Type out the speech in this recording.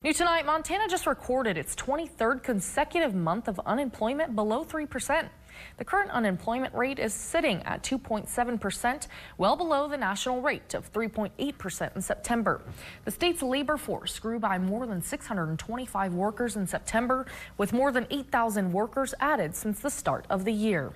New tonight, Montana just recorded its 23rd consecutive month of unemployment below 3%. The current unemployment rate is sitting at 2.7%, well below the national rate of 3.8% in September. The state's labor force grew by more than 625 workers in September, with more than 8,000 workers added since the start of the year.